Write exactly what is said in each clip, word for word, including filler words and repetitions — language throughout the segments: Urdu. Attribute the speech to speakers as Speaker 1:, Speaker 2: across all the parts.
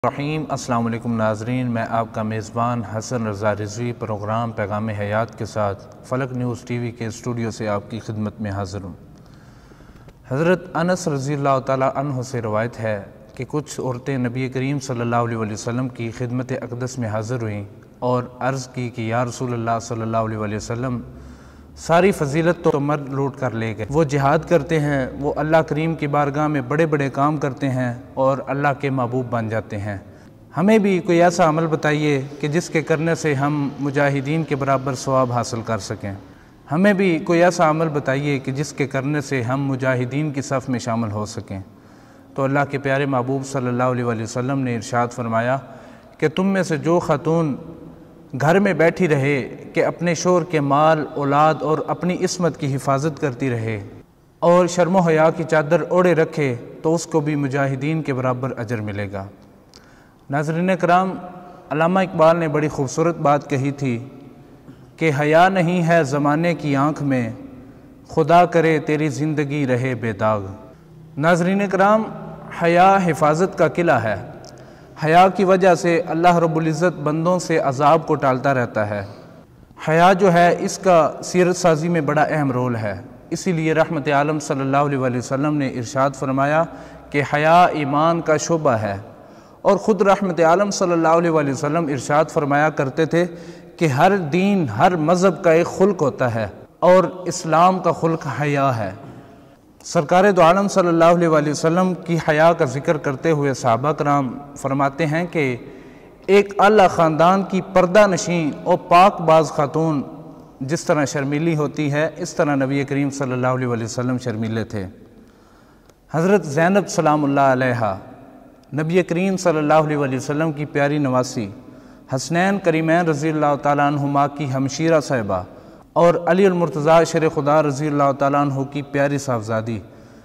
Speaker 1: رحیم السلام علیکم ناظرین، میں آپ کا میزبان حسن رضا رضوی پروگرام پیغام حیات کے ساتھ فلک نیوز ٹی وی کے اسٹوڈیو سے آپ کی خدمت میں حاضر ہوں۔ حضرت انس رضی اللہ تعالیٰ عنہ سے روایت ہے کہ کچھ عورتیں نبی کریم صلی اللہ علیہ وسلم کی خدمت اقدس میں حاضر ہوئیں اور عرض کی کہ یا رسول اللہ صلی اللہ علیہ وسلم، ساری فضیلت تو مرد لوٹ کر لے گئے، وہ جہاد کرتے ہیں، وہ اللہ کریم کی بارگاہ میں بڑے بڑے کام کرتے ہیں اور اللہ کے محبوب بن جاتے ہیں، ہمیں بھی کوئی ایسا عمل بتائیے کہ جس کے کرنے سے ہم مجاہدین کے برابر ثواب حاصل کر سکیں، ہمیں بھی کوئی ایسا عمل بتائیے کہ جس کے کرنے سے ہم مجاہدین کی صف میں شامل ہو سکیں۔ تو اللہ کے پیارے محبوب صلی اللہ علیہ وسلم نے ارشاد فرمایا کہ تم میں سے جو خاتون گھر میں بیٹھی رہے کہ اپنے شوہر کے مال، اولاد اور اپنی عصمت کی حفاظت کرتی رہے اور شرم و حیا کی چادر اوڑھے رکھے تو اس کو بھی مجاہدین کے برابر اجر ملے گا۔ ناظرین کرام، علامہ اقبال نے بڑی خوبصورت بات کہی تھی کہ حیا نہیں ہے زمانے کی آنکھ میں، خدا کرے تیری زندگی رہے بے داغ۔ ناظرین کرام، حیا حفاظت کا قلعہ ہے۔ حیا کی وجہ سے اللہ رب العزت بندوں سے عذاب کو ٹالتا رہتا ہے۔ حیا جو ہے اس کا سیرت سازی میں بڑا اہم رول ہے، اسی لیے رحمت عالم صلی اللہ علیہ وسلم نے ارشاد فرمایا کہ حیا ایمان کا شعبہ ہے، اور خود رحمت عالم صلی اللہ علیہ وسلم ارشاد فرمایا کرتے تھے کہ ہر دین، ہر مذہب کا ایک خلق ہوتا ہے اور اسلام کا خلق حیا ہے۔ سرکار دو عالم صلی اللہ علیہ وسلم کی حیا کا ذکر کرتے ہوئے صحابہ کرام فرماتے ہیں کہ ایک اعلیٰ خاندان کی پردہ نشین اور پاک باز خاتون جس طرح شرمیلی ہوتی ہے، اس طرح نبی کریم صلی اللہ علیہ وسلم شرمیلے تھے۔ حضرت زینب سلام اللہ علیہا، نبی کریم صلی اللہ علیہ وسلم کی پیاری نواسی، حسنین کریمین رضی اللہ تعالیٰ عنہما کی ہمشیرہ صاحبہ اور علی المرتضیٰ شیر خدا رضی اللہ تعالیٰ عنہ کی پیاری صاحبزادی،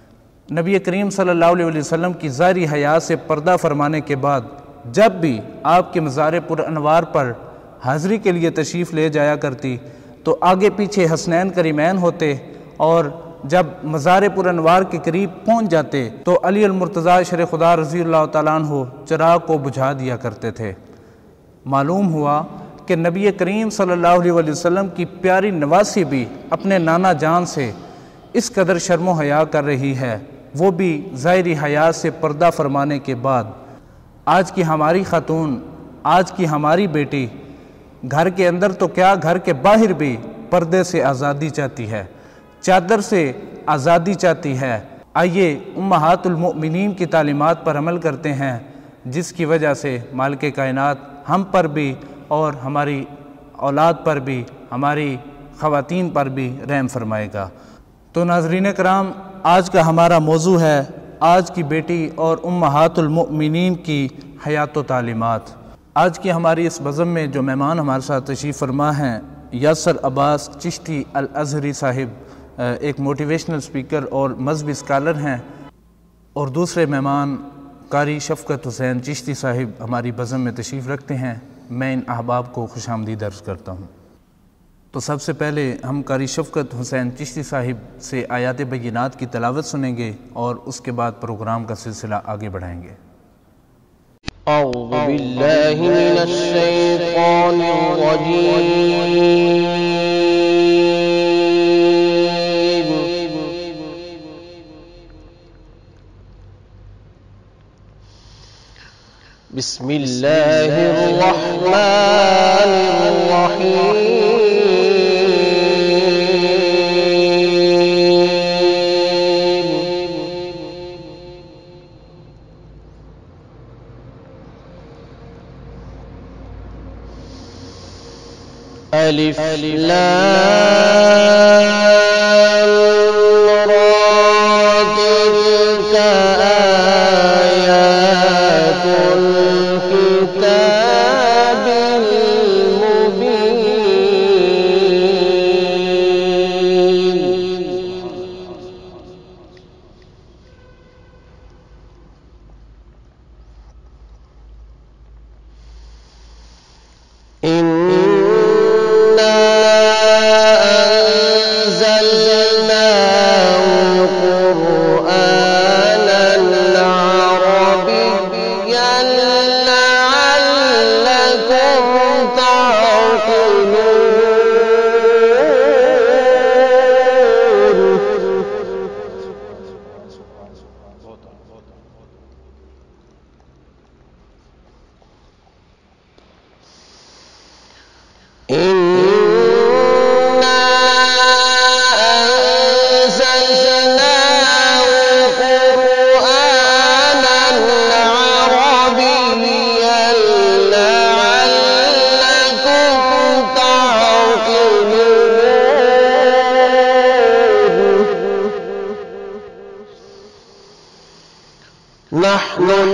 Speaker 1: نبی کریم صلی اللہ علیہ وسلم کی ظاہری حیا سے پردہ فرمانے کے بعد جب بھی آپ کے مزار پر انوار پر حاضری کے لیے تشریف لے جایا کرتی تو آگے پیچھے حسنین کریمین ہوتے، اور جب مزار پر انوار کے قریب پہنچ جاتے تو علی المرتضیٰ شیر خدا رضی اللہ تعالیٰ عنہ چراغ کو بجھا دیا کرتے تھے۔ معلوم ہوا کہ نبی کریم صلی اللہ علیہ وسلم کی پیاری نواسی بھی اپنے نانا جان سے اس قدر شرم و حیا کر رہی ہے، وہ بھی ظاہری حیا سے پردہ فرمانے کے بعد۔ آج کی ہماری خاتون، آج کی ہماری بیٹی گھر کے اندر تو کیا، گھر کے باہر بھی پردے سے آزادی چاہتی ہے، چادر سے آزادی چاہتی ہے۔ آئیے امہات المؤمنین کی تعلیمات پر عمل کرتے ہیں، جس کی وجہ سے مالک کائنات ہم پر بھی اور ہماری اولاد پر بھی، ہماری خواتین پر بھی رحم فرمائے گا۔ تو ناظرین کرام، آج کا ہمارا موضوع ہے آج کی بیٹی اور امہات المؤمنین کی حیات و تعلیمات۔ آج کی ہماری اس بزم میں جو مہمان ہمارے ساتھ تشریف فرما ہیں، یاسر عباس چشتی الازہری صاحب ایک موٹیویشنل سپیکر اور مذہبی اسکالر ہیں، اور دوسرے مہمان قاری شفقت حسین چشتی صاحب ہماری بزم میں تشریف رکھتے ہیں۔ میں ان احباب کو خوش آمدید عرض کرتا ہوں۔ تو سب سے پہلے ہم قاری شفقت حسین چشتی صاحب سے آیات بینات کی تلاوت سنیں گے اور اس کے بعد پروگرام کا سلسلہ آگے بڑھائیں گے۔
Speaker 2: اعوذ باللہ من الشیطان الرجیم، بسم اللہ الرحمن الرحیم۔ الف لام را تلک آیات الکتاب المبین۔ إِنَّا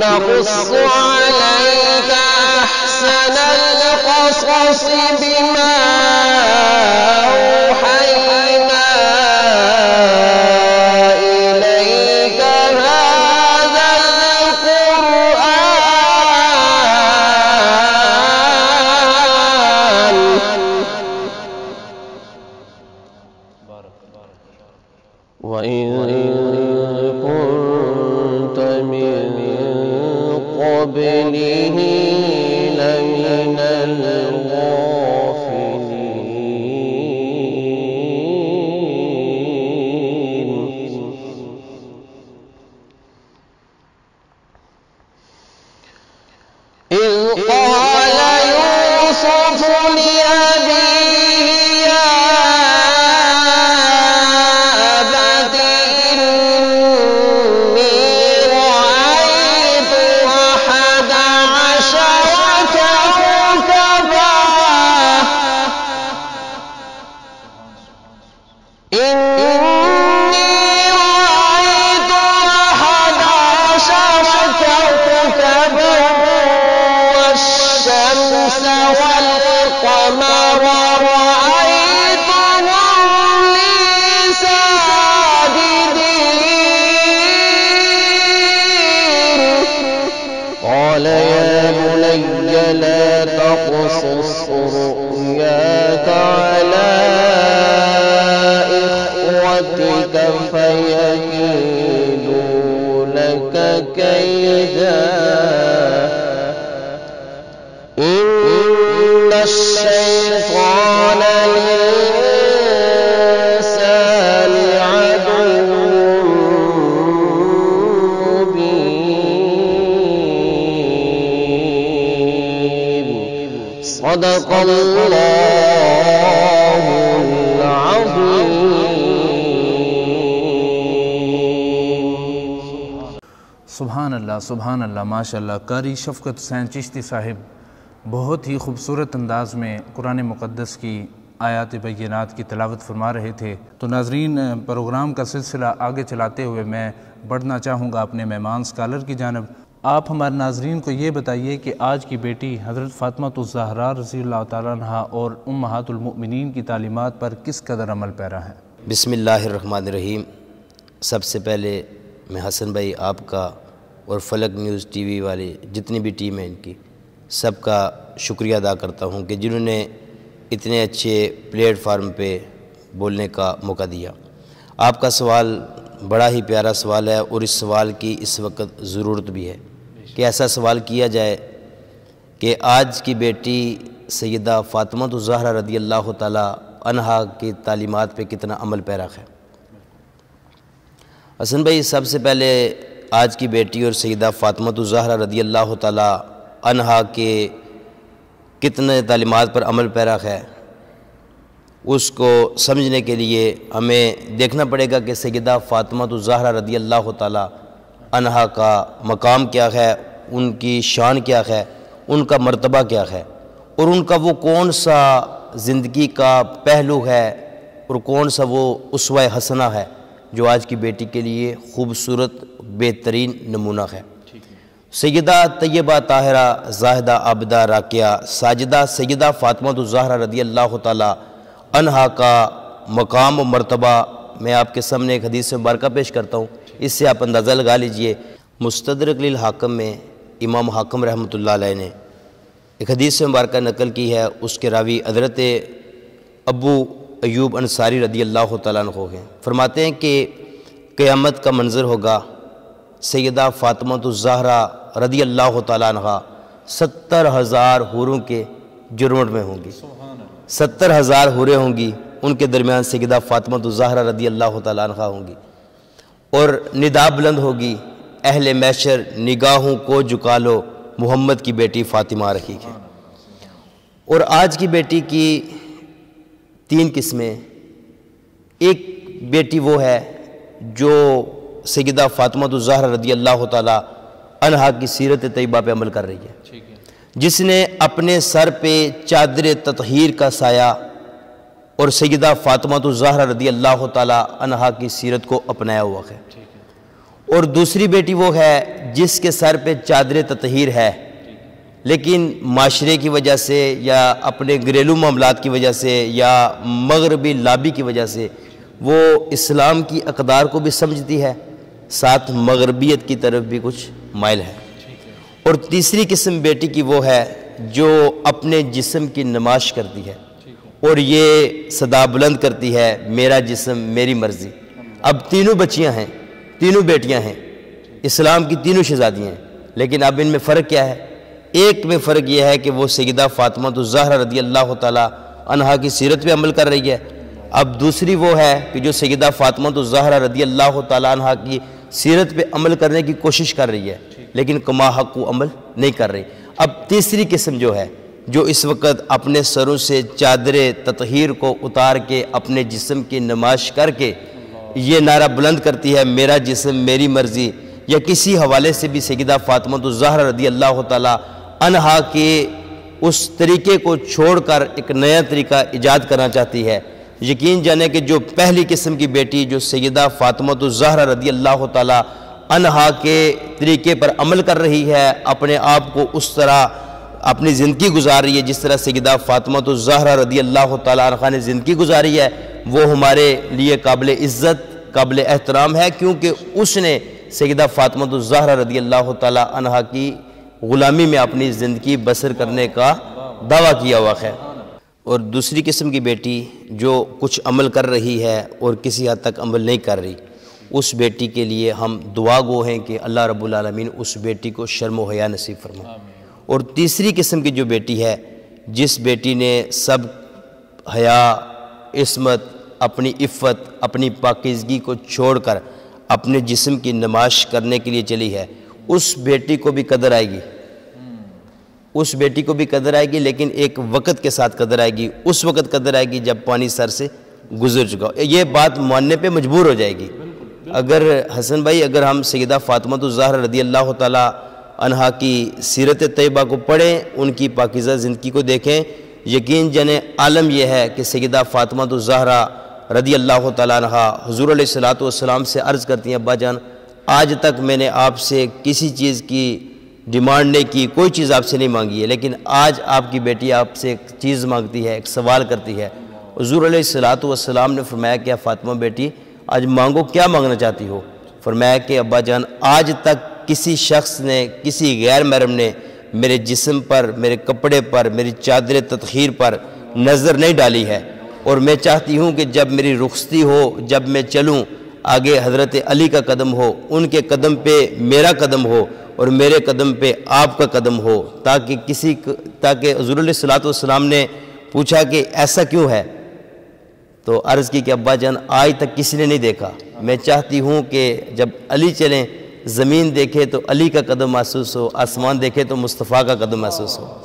Speaker 2: نقص عليك أحسن القصص بما أوحينا إليك هذا القرآن وإن كنت من قبله لمن الغافلين إذ قال يوسف لأبيه يا أبت إني رأيت أحد عشر كوكبا إني رأيت أحد عشر كوكبا والشمس والقمر رأيتهم لي ساجدين قال يا بني لا تقصص رؤياك على إخوتك فيكيدوا لك كيدا إن الشيطان للإنسان عدو مبين صدق الله العظيم
Speaker 1: سبحان اللہ سبحان اللہ ماشاء اللہ۔ قاری شفقت حسین چشتی صاحب بہت ہی خوبصورت انداز میں قرآن مقدس کی آیات بینات کی تلاوت فرما رہے تھے۔ تو ناظرین، پروگرام کا سلسلہ آگے چلاتے ہوئے میں بڑھنا چاہوں گا اپنے مہمان سکالر کی جانب۔ آپ ہمارے ناظرین کو یہ بتائیے کہ آج کی بیٹی حضرت فاطمہ الزہرا رضی اللہ تعالیٰ عنہا اور امہات المؤمنین کی تعلیمات پر کس قدر عمل پیرا ہے؟
Speaker 3: بسم اللہ الرحمن الرحیم۔ سب سے پہلے میں حسن بھائی آپ کا اور فلک نیوز ٹی وی والے جتنی بھی ٹیم ہے ان کی سب کا شکریہ ادا کرتا ہوں کہ جنہوں نے اتنے اچھے پلیٹ فارم پہ بولنے کا موقع دیا۔ آپ کا سوال بڑا ہی پیارا سوال ہے اور اس سوال کی اس وقت ضرورت بھی ہے کہ ایسا سوال کیا جائے کہ آج کی بیٹی سیدہ فاطمہ الزہرا رضی اللہ تعالی عنہا کی تعلیمات پہ کتنا عمل پیرا ہے۔ حسن بھائی، سب سے پہلے آج کی بیٹی اور سیدہ فاطمہ الزہرا رضی اللہ تعالی عنہا کے کتنے تعلیمات پر عمل پیرا ہے، اس کو سمجھنے کے لیے ہمیں دیکھنا پڑے گا کہ سیدہ فاطمہ الزہرا رضی اللہ تعالی عنہا کا مقام کیا ہے، ان کی شان کیا ہے، ان کا مرتبہ کیا ہے، اور ان کا وہ کون سا زندگی کا پہلو ہے اور کون سا وہ اسوہ حسنہ ہے جو آج کی بیٹی کے لیے خوبصورت بہترین نمونہ ہے۔ سیدہ طیبہ طاہرہ زاہدہ عابدہ راکعہ ساجدہ سیدہ فاطمہ الزہرا رضی اللہ تعالی عنہا کا مقام و مرتبہ میں آپ کے سامنے ایک حدیث مبارکہ پیش کرتا ہوں، اس سے آپ اندازہ لگا لیجئے۔ مستدرک للحاکم میں امام حاکم رحمۃ اللہ علیہ نے ایک حدیث مبارکہ نقل کی ہے، اس کے راوی حضرت ابو ایوب انصاری رضی اللہ تعالیٰ عنہ ہیں۔ فرماتے ہیں کہ قیامت کا منظر ہوگا، سیدہ فاطمہ الزہرا رضی اللہ تعالیٰ عنہ ستر ہزار حوروں کے جرمٹ میں ہوں گی، ستر ہزار حوریں ہوں گی، ان کے درمیان سیدہ فاطمہ الزہرا رضی اللہ تعالیٰ عنہ ہوں گی، اور ندا بلند ہوگی، اہل محشر نگاہوں کو جھکا لو، محمد کی بیٹی فاطمہ رہی ہے۔ اور آج کی بیٹی کی تین قسمیں، ایک بیٹی وہ ہے جو سیدہ فاطمہ الزہرا رضی اللہ تعالی عنہا کی سیرت طیبہ پہ عمل کر رہی ہے، جس نے اپنے سر پہ چادر تطہیر کا سایہ اور سیدہ فاطمہ الزہرا رضی اللہ تعالی عنہا کی سیرت کو اپنایا ہوا ہے، اور دوسری بیٹی وہ ہے جس کے سر پہ چادر تطہیر ہے، لیکن معاشرے کی وجہ سے یا اپنے گھریلو معاملات کی وجہ سے یا مغربی لابی کی وجہ سے وہ اسلام کی اقدار کو بھی سمجھتی ہے، ساتھ مغربیت کی طرف بھی کچھ مائل ہے۔ اور تیسری قسم بیٹی کی وہ ہے جو اپنے جسم کی نمائش کرتی ہے اور یہ صدا بلند کرتی ہے، میرا جسم میری مرضی۔ اب تینوں بچیاں ہیں، تینوں بیٹیاں ہیں، اسلام کی تینوں شہزادیاں ہیں، لیکن اب ان میں فرق کیا ہے؟ ایک میں فرق یہ ہے کہ وہ سیدہ فاطمہ الزہرا رضی اللہ تعالی عنہا کی سیرت پہ عمل کر رہی ہے، اب دوسری وہ ہے کہ جو سیدہ فاطمہ الزہرا رضی اللہ تعالی عنہا کی سیرت پہ عمل کرنے کی کوشش کر رہی ہے لیکن کما حق کو عمل نہیں کر رہی۔ اب تیسری قسم جو ہے جو اس وقت اپنے سروں سے چادر تطہیر کو اتار کے اپنے جسم کی نمائش کر کے یہ نعرہ بلند کرتی ہے، میرا جسم میری مرضی، یا کسی حوالے سے بھی سیدہ فاطمہ الزہرا رضی اللہ تعالی عنہا کے اس طریقے کو چھوڑ کر ایک نیا طریقہ ایجاد کرنا چاہتی ہے۔ یقین جانے کہ جو پہلی قسم کی بیٹی جو سیدہ فاطمہ الزہرا رضی اللہ تعالی عنہا کے طریقے پر عمل کر رہی ہے، اپنے آپ کو اس طرح اپنی زندگی گزار رہی ہے جس طرح سیدہ فاطمہ الزہرا رضی اللہ تعالی عنہا نے زندگی گزاری ہے، وہ ہمارے لیے قابل عزت قابل احترام ہے، کیونکہ اس نے سیدہ فاطمہ الزہرا رضی اللہ تعالی عنہا کی غلامی میں اپنی زندگی بسر کرنے کا دعویٰ کیا ہوا ہے۔ اور دوسری قسم کی بیٹی جو کچھ عمل کر رہی ہے اور کسی حد تک عمل نہیں کر رہی، اس بیٹی کے لیے ہم دعا گو ہیں کہ اللہ رب العالمین اس بیٹی کو شرم و حیا نصیب فرمائے۔ اور تیسری قسم کی جو بیٹی ہے جس بیٹی نے سب حیا، عصمت، اپنی عفت، اپنی پاکیزگی کو چھوڑ کر اپنے جسم کی نمائش کرنے کے لیے چلی ہے، اس بیٹی کو بھی قدر آئے گی، اس بیٹی کو بھی قدر آئے گی، لیکن ایک وقت کے ساتھ قدر آئے گی، اس وقت قدر آئے گی جب پانی سر سے گزر چکا ہو۔ یہ بات ماننے پہ مجبور ہو جائے گی۔ اگر حسن بھائی اگر ہم سیدہ فاطمہ الزہرا رضی اللہ تعالی عنہا کی سیرت طیبہ کو پڑھیں، ان کی پاکیزہ زندگی کو دیکھیں، یقین جانے عالم یہ ہے کہ سیدہ فاطمہ الزہرا رضی اللہ تعالی عنہا حضور علیہ الصلوۃ والسلام سے عرض کرتی ہیں، ابا جان آج تک میں نے آپ سے کسی چیز کی ڈیمانڈ نہیں کی، کوئی چیز آپ سے نہیں مانگی ہے، لیکن آج آپ کی بیٹی آپ سے ایک چیز مانگتی ہے، ایک سوال کرتی ہے۔ حضور علیہ الصلوۃ والسلام نے فرمایا کہ فاطمہ بیٹی آج مانگو، کیا مانگنا چاہتی ہو؟ فرمایا کہ ابا جان آج تک کسی شخص نے، کسی غیر محرم نے میرے جسم پر، میرے کپڑے پر، میری چادر تطہیر پر نظر نہیں ڈالی ہے، اور میں چاہتی ہوں کہ جب میری رخصتی ہو، جب میں چلوں، آگے حضرت علی کا قدم ہو، ان کے قدم پہ میرا قدم ہو اور میرے قدم پہ آپ کا قدم ہو، تاکہ کسی تاکہ حضور علیہ الصلوۃ والسلام نے پوچھا کہ ایسا کیوں ہے؟ تو عرض کی کہ ابا جان آج تک کسی نے نہیں دیکھا، میں چاہتی ہوں کہ جب علی چلیں، زمین دیکھے تو علی کا قدم محسوس ہو، آسمان دیکھے تو مصطفیٰ کا قدم محسوس ہو۔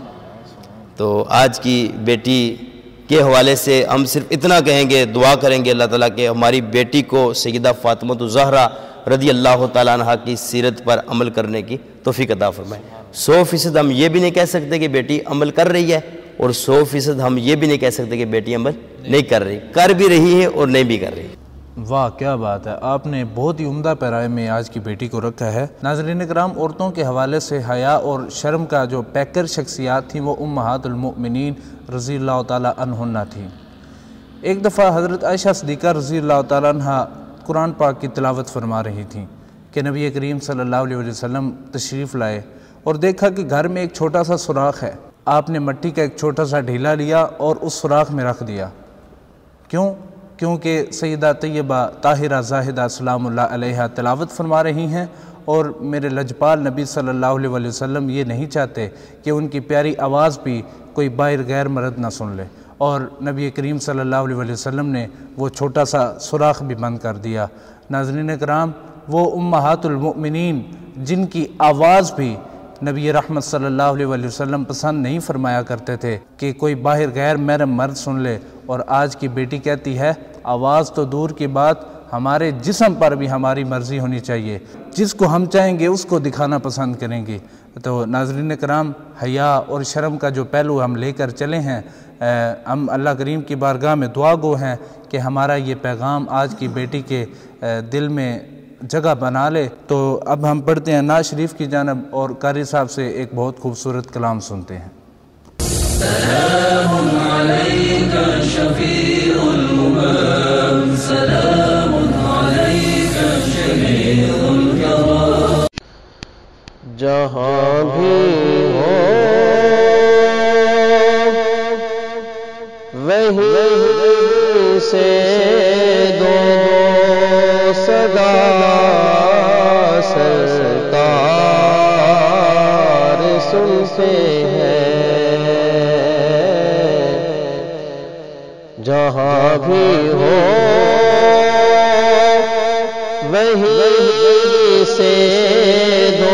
Speaker 3: تو آج کی بیٹی کے حوالے سے ہم صرف اتنا کہیں گے، دعا کریں گے اللہ تعالیٰ کہ ہماری بیٹی کو سیدہ فاطمہ الزہرا رضی اللہ تعالیٰ عنہ کی سیرت پر عمل کرنے کی توفیق عطا فرمائے۔ سو فیصد ہم یہ بھی نہیں کہہ سکتے کہ بیٹی عمل کر رہی ہے، اور سو فیصد ہم یہ بھی نہیں کہہ سکتے کہ بیٹی عمل نہیں کر رہی، کر بھی رہی ہے اور نہیں بھی کر رہی۔
Speaker 1: واہ کیا بات ہے، آپ نے بہت ہی عمدہ پیرائے میں آج کی بیٹی کو رکھا ہے۔ ناظرین کرام، عورتوں کے حوالے سے حیا اور شرم کا جو پیکر شخصیات تھیں وہ امہات المؤمنین رضی اللہ تعالیٰ عنہن تھیں۔ ایک دفعہ حضرت عائشہ صدیقہ رضی اللہ تعالیٰ عنہ قرآن پاک کی تلاوت فرما رہی تھیں کہ نبی کریم صلی اللہ علیہ وسلم تشریف لائے اور دیکھا کہ گھر میں ایک چھوٹا سا سوراخ ہے۔ آپ نے مٹی کا ایک چھوٹا سا ڈھیلا لیا اور اس سوراخ میں رکھ دیا۔ کیوں؟ کیونکہ سیدہ طیبہ طاہرہ زاہدہ سلام اللہ علیہ تلاوت فرما رہی ہیں، اور میرے لجپال نبی صلی اللہ علیہ وسلم یہ نہیں چاہتے کہ ان کی پیاری آواز بھی کوئی باہر غیر مرد نہ سن لے، اور نبی کریم صلی اللہ علیہ وسلم نے وہ چھوٹا سا سوراخ بھی بند کر دیا۔ ناظرین کرام، وہ امہات المؤمنین جن کی آواز بھی نبی رحمت صلی اللہ علیہ وسلم پسند نہیں فرمایا کرتے تھے کہ کوئی باہر غیر محرم مرد سن لے، اور آج کی بیٹی کہتی ہے آواز تو دور کی بات، ہمارے جسم پر بھی ہماری مرضی ہونی چاہیے، جس کو ہم چاہیں گے اس کو دکھانا پسند کریں گے۔ تو ناظرین کرام، حیا اور شرم کا جو پہلو ہم لے کر چلے ہیں، ہم اللہ کریم کی بارگاہ میں دعا گو ہیں کہ ہمارا یہ پیغام آج کی بیٹی کے دل میں جگہ بنا لے۔ تو اب ہم پڑھتے ہیں نعت شریف کی جانب اور قاری صاحب سے ایک بہت خوبصورت کلام سنتے ہیں۔
Speaker 4: سلام علیک شفیع الامم، سلام علیک شفیع الکرام۔
Speaker 2: جہاں بھی ہو وہیں سے دو صدا سرکار سنتے ہیں، جہاں بھی ہو وہیں سے دو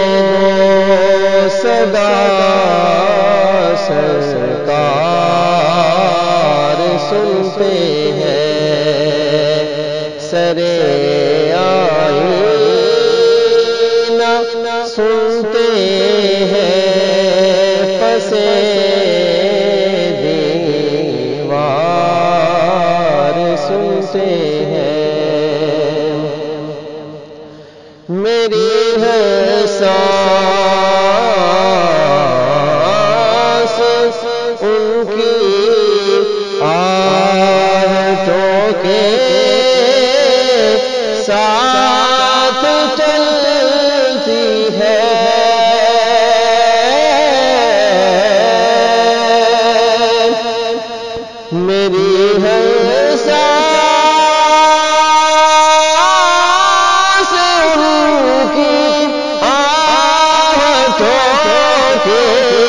Speaker 2: صدا سرکار سنتے ہیں، سرے آئینہ سنتے ہیں، پسے دیوار سنتے ہیں، میری ہے سانس ان کی آہٹوں کے ساتھ چلتی ہے، میری ہے سانس ان کی آہٹوں کے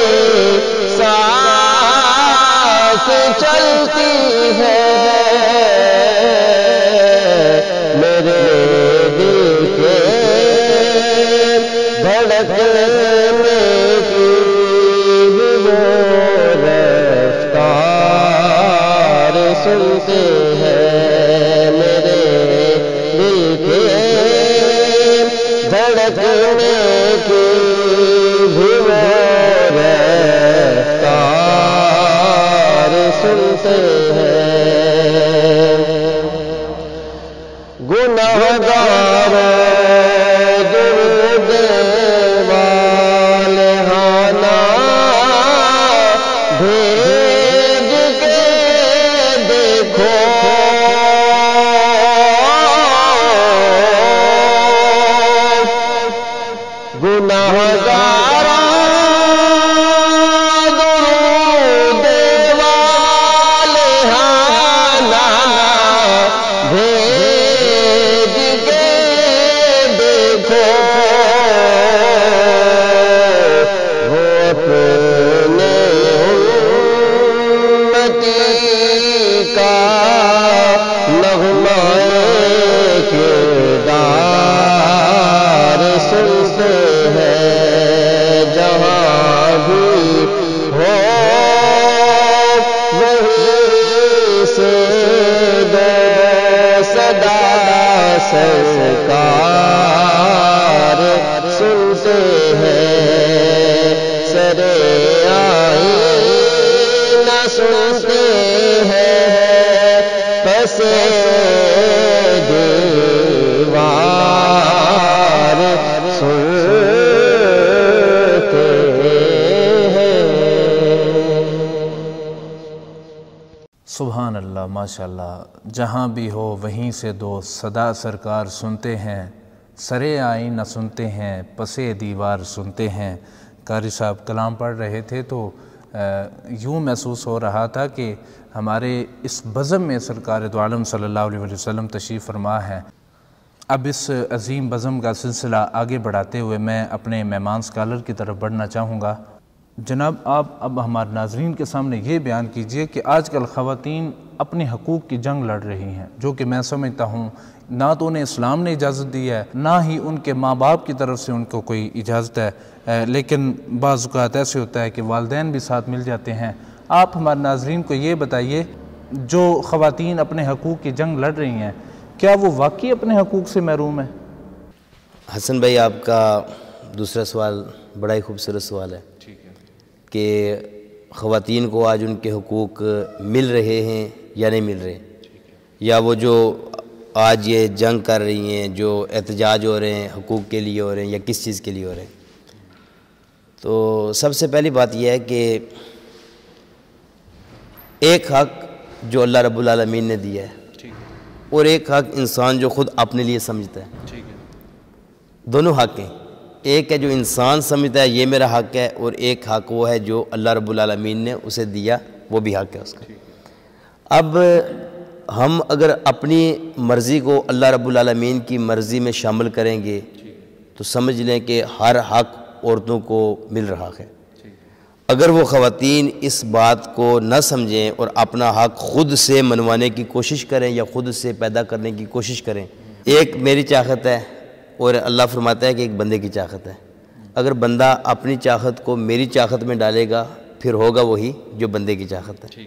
Speaker 2: ساتھ چلتی ہے، میرے دل کے دھڑکنے کی وہ رفتار سنتے ہیں، میرے دل کے دھڑکنے کی وہ رفتار سنتے ہیں، گناہگار درد والے ہانا بھیج کے دیکھو، گناہگار درود والے ہانا بھیج کے دیکھو، وہ اپنے امتی کا نغمہ کردار سنتے ہیں، جہاں بھی ہو وہیں سے دو صدا سرکار سنتے ہیں، سرے آئینہ سنتے ہیں، پسے دیوار سنتے ہیں۔
Speaker 1: سبحان اللہ، ماشاء اللہ، جہاں بھی ہو وہیں سے دو صدا سرکار سنتے ہیں، سرے آئینہ سنتے ہیں، پسے دیوار سنتے ہیں۔ قاری صاحب کلام پڑھ رہے تھے تو یوں محسوس ہو رہا تھا کہ ہمارے اس بزم میں سرکار دو عالم صلی اللہ علیہ وسلم تشریف فرما ہے۔ اب اس عظیم بزم کا سلسلہ آگے بڑھاتے ہوئے میں اپنے مہمان اسکالر کی طرف بڑھنا چاہوں گا۔ جناب، آپ اب ہمارے ناظرین کے سامنے یہ بیان کیجئے کہ آج کل خواتین اپنے حقوق کی جنگ لڑ رہی ہیں، جو کہ میں سمجھتا ہوں نہ تو انہیں اسلام نے اجازت دی ہے، نہ ہی ان کے ماں باپ کی طرف سے ان کو کوئی اجازت ہے، لیکن بعض اوقات ایسے ہوتا ہے کہ والدین بھی ساتھ مل جاتے ہیں۔ آپ ہمارے ناظرین کو یہ بتائیے، جو خواتین اپنے حقوق کی جنگ لڑ رہی ہیں، کیا وہ واقعی اپنے حقوق سے محروم ہیں؟
Speaker 3: حسن بھائی، آپ کا دوسرا سوال بڑا ہی خوبصورت سوال ہے کہ خواتین کو آج ان کے حقوق مل رہے ہیں یا نہیں مل رہے، یا وہ جو آج یہ جنگ کر رہی ہیں، جو احتجاج ہو رہے ہیں حقوق کے لیے ہو رہے ہیں یا کس چیز کے لیے ہو رہے ہیں، تو سب سے پہلی بات یہ ہے کہ ایک حق جو اللہ رب العالمین نے دیا ہے اور ایک حق انسان جو خود اپنے لیے سمجھتا ہے، دونوں حق ہیں۔ ایک ہے جو انسان سمجھتا ہے یہ میرا حق ہے، اور ایک حق وہ ہے جو اللہ رب العالمین نے اسے دیا، وہ بھی حق ہے اس کا۔ اب ہم اگر اپنی مرضی کو اللہ رب العالمین کی مرضی میں شامل کریں گے تو سمجھ لیں کہ ہر حق عورتوں کو مل رہا ہے۔ اگر وہ خواتین اس بات کو نہ سمجھیں اور اپنا حق خود سے منوانے کی کوشش کریں یا خود سے پیدا کرنے کی کوشش کریں، ایک میری چاہت ہے اور اللہ فرماتا ہے کہ ایک بندے کی چاہت ہے، اگر بندہ اپنی چاہت کو میری چاہت میں ڈالے گا پھر ہوگا وہی جو بندے کی چاہت ہے۔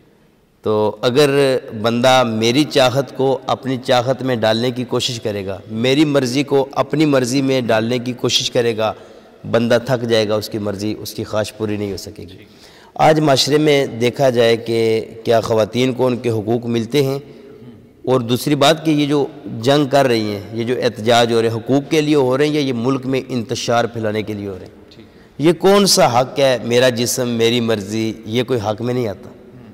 Speaker 3: تو اگر بندہ میری چاہت کو اپنی چاہت میں ڈالنے کی کوشش کرے گا، میری مرضی کو اپنی مرضی میں ڈالنے کی کوشش کرے گا، بندہ تھک جائے گا، اس کی مرضی اس کی خواہش پوری نہیں ہو سکے گی۔ آج معاشرے میں دیکھا جائے کہ کیا خواتین کو ان کے حقوق ملتے ہیں، اور دوسری بات کہ یہ جو جنگ کر رہی ہیں، یہ جو احتجاج ہو رہے ہیں حقوق کے لیے ہو رہے ہیں یا یہ ملک میں انتشار پھیلانے کے لیے ہو رہے ہیں، یہ کون سا حق ہے؟ میرا جسم میری مرضی، یہ کوئی حق میں نہیں آتا۔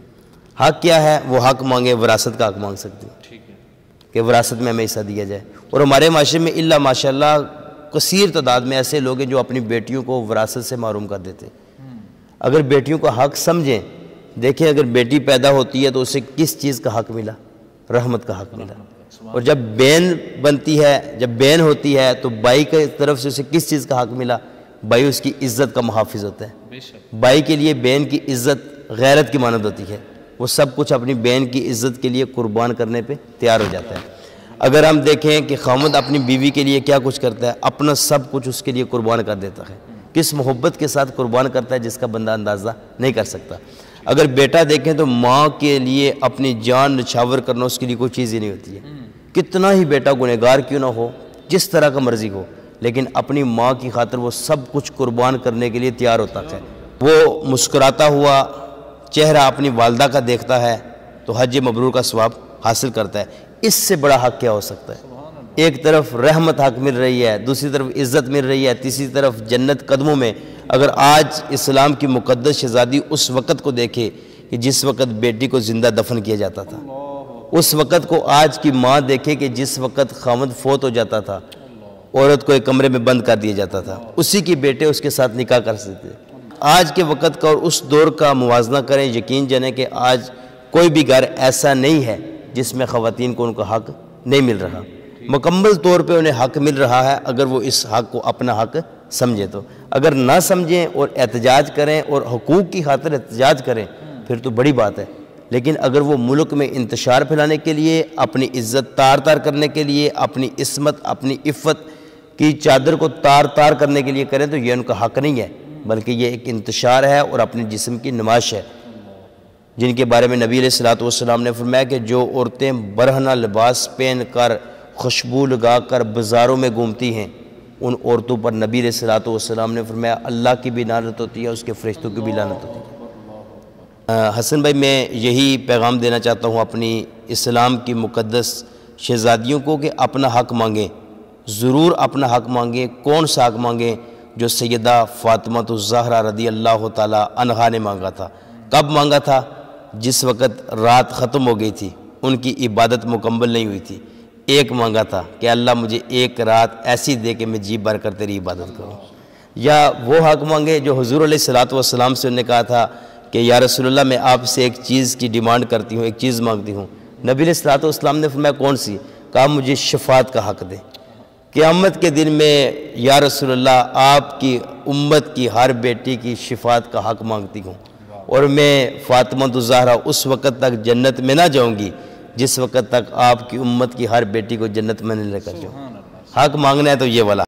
Speaker 3: حق کیا ہے؟ وہ حق مانگے، وراثت کا حق مانگ سکتے ہیں کہ وراثت میں ہمیں حصہ دیا جائے، اور ہمارے معاشرے میں الا ماشاءاللہ کثیر تعداد میں ایسے لوگ ہیں جو اپنی بیٹیوں کو وراثت سے محروم کر دیتے ہیں۔ اگر بیٹیوں کا حق سمجھیں، دیکھیں اگر بیٹی پیدا ہوتی ہے تو اسے کس چیز کا حق ملا؟ رحمت کا حق ملا۔ اور جب بہن بنتی ہے، جب بہن ہوتی ہے تو بھائی کی طرف سے اسے کس چیز کا حق ملا؟ بھائی اس کی عزت کا محافظ ہوتا ہے۔ بھائی کے لیے بہن کی عزت غیرت کی مانند ہوتی ہے، وہ سب کچھ اپنی بہن کی عزت کے لیے قربان کرنے پہ تیار ہو جاتا ہے۔ اگر ہم دیکھیں کہ خاوند اپنی بیوی کے لیے کیا کچھ کرتا ہے، اپنا سب کچھ اس کے لیے قربان کر دیتا ہے، کس محبت کے ساتھ قربان کرتا ہے جس کا بندہ اندازہ نہیں کر سکتا۔ اگر بیٹا دیکھیں تو ماں کے لیے اپنی جان نچھاور کرنا اس کے لیے کوئی چیز ہی نہیں ہوتی ہے، کتنا ہی بیٹا گنہگار کیوں نہ ہو، جس طرح کا مرضی ہو، لیکن اپنی ماں کی خاطر وہ سب کچھ قربان کرنے کے لیے تیار ہوتا ہے۔ وہ مسکراتا ہوا چہرہ اپنی والدہ کا دیکھتا ہے تو حج مبرور کا ثواب حاصل کرتا ہے۔ اس سے بڑا حق کیا ہو سکتا ہے؟ ایک طرف رحمت حق مل رہی ہے، دوسری طرف عزت مل رہی ہے، تیسری طرف جنت قدموں میں۔ اگر آج اسلام کی مقدس شہزادی اس وقت کو دیکھے کہ جس وقت بیٹی کو زندہ دفن کیا جاتا تھا، اس وقت کو آج کی ماں دیکھے کہ جس وقت خاوند فوت ہو جاتا تھا، عورت کو ایک کمرے میں بند کر دیا جاتا تھا، اسی کی بیٹے اس کے ساتھ نکاح کر سکتے۔ آج کے وقت کا اور اس دور کا موازنہ کریں، یقین جانیں کہ آج کوئی بھی گھر ایسا نہیں ہے جس میں خواتین کو ان کا حق نہیں مل رہا، مکمل طور پہ انہیں حق مل رہا ہے اگر وہ اس حق کو اپنا حق سمجھے تو۔ اگر نہ سمجھیں اور احتجاج کریں اور حقوق کی خاطر احتجاج کریں پھر تو بڑی بات ہے، لیکن اگر وہ ملک میں انتشار پھیلانے کے لیے، اپنی عزت تار تار کرنے کے لیے، اپنی عصمت اپنی عفت کی چادر کو تار تار کرنے کے لیے کریں تو یہ ان کا حق نہیں ہے، بلکہ یہ ایک انتشار ہے اور اپنے جسم کی نمائش ہے، جن کے بارے میں نبی علیہ الصلوۃ والسلام نے فرمایا کہ جو عورتیں برہنہ لباس پہن کر خوشبو لگا کر بازاروں میں گھومتی ہیں، ان عورتوں پر نبی علیہ الصلوۃ والسلام نے فرمایا اللہ کی بھی لعنت ہوتی ہے، اس کے فرشتوں کی بھی لعنت ہوتی ہے۔ حسن بھائی، میں یہی پیغام دینا چاہتا ہوں اپنی اسلام کی مقدس شہزادیوں کو کہ اپنا حق مانگیں، ضرور اپنا حق مانگیں۔ کون سا حق مانگیں؟ جو سیدہ فاطمہ الزہرا رضی اللہ تعالی عنہا نے مانگا تھا۔ کب مانگا تھا؟ جس وقت رات ختم ہو گئی تھی، ان کی عبادت مکمل نہیں ہوئی تھی، ایک مانگا تھا کہ اللہ مجھے ایک رات ایسی دے کہ میں جی بھر کر تیری عبادت کروں۔ یا وہ حق مانگے جو حضور علیہ الصلوۃ والسلام سے انہوں نے کہا تھا کہ یا رسول اللہ میں آپ سے ایک چیز کی ڈیمانڈ کرتی ہوں، ایک چیز مانگتی ہوں۔ نبی علیہ الصلوۃ والسلام نے فرمایا کون سی؟ کہا مجھے شفاعت کا حق دے، قیامت کے دن میں یا رسول اللہ آپ کی امت کی ہر بیٹی کی شفاعت کا حق مانگتی ہوں، اور میں فاطمہ الزہرا اس وقت تک جنت میں نہ جاؤں گی جس وقت تک آپ کی امت کی ہر بیٹی کو جنت میں نہ لے کر جاؤں۔ حق مانگنا ہے تو یہ والا